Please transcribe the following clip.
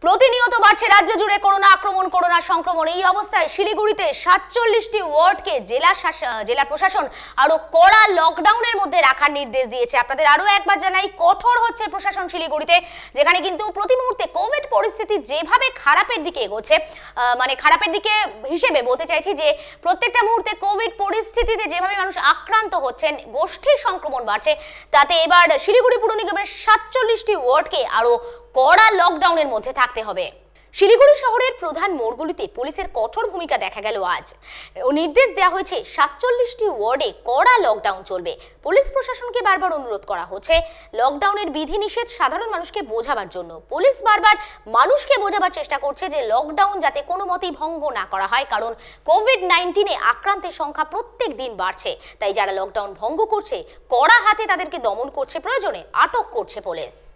প্রতিনিয়ত বাড়ছে রাজ্য জুড়ে করোনা আক্রমণ, করোনা সংক্রমণ। এই অবস্থায় শিলিগুড়িতে 47টি ওয়ার্ডকে জেলা প্রশাসন আরো কড়া লকডাউনের মধ্যে রাখার নির্দেশ দিয়েছে। আপনাদের আরো একবার জানাই, কঠোর হচ্ছে প্রশাসন শিলিগুড়িতে, যেখানে কিন্তু প্রতি মুহূর্তে কোভিড পরিস্থিতি যেভাবে খারাপের দিকে এগোচ্ছে, খারাপের দিকে হিসেবে বলতে চাইছি যে প্রত্যেকটা মুহূর্তে কোভিড পরিস্থিতিতে যেভাবে মানুষ আক্রান্ত হচ্ছেন, গোষ্ঠীর সংক্রমণ বাড়ছে, তাতে এবার শিলিগুড়ি পুর নিগমের 47টি ওয়ার্ডকে আরো কড়া লকডাউনের মধ্যে থাকতে হবে। শিলিগুড়ি শহরের প্রধান মোড়গুলিতে পুলিশের কঠোর ভূমিকা দেখা গেল আজ। নির্দেশ দেওয়া হয়েছে 47টি ওয়ার্ডে কড়া লকডাউন চলবে। পুলিশ প্রশাসনকে বারবার অনুরোধ করা হচ্ছে লকডাউনের বিধিনিষেধ সাধারণ মানুষকে বোঝাবার জন্য। পুলিশ বারবার মানুষকে বোঝাবার চেষ্টা করছে যে লকডাউন যাতে কোনো মতেই ভঙ্গ না করা হয়, কারণ কোভিড-19 আক্রান্তের সংখ্যা প্রত্যেক দিন বাড়ছে। তাই যারা লকডাউন ভঙ্গ করছে, কড়া হাতে তাদেরকে দমন করছে, প্রয়োজনে আটক করছে পুলিশ।